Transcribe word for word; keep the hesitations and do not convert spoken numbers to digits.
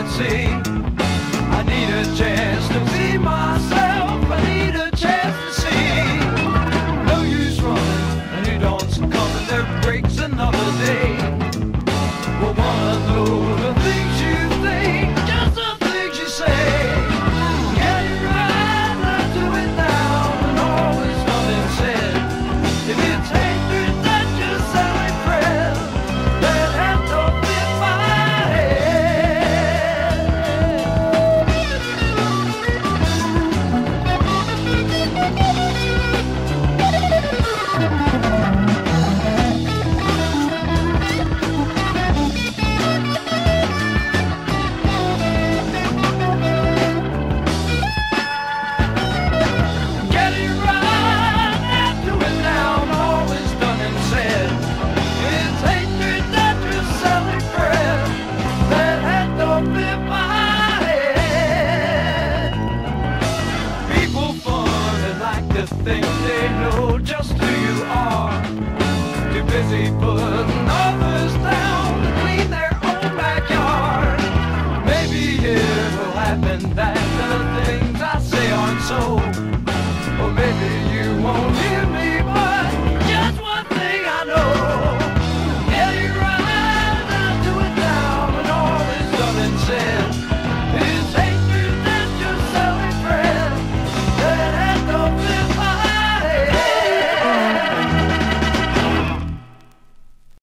can't see. I need a chance to see myself. I need a chance to see. No use running, and you don't succumb, and there breaks another day. Well, wanna know the things you think, just the things you say. Get it right, not do it now, and always nothing said. If it's hatred that you celebrate, then have to fit my think they know just who you are. Too busy putting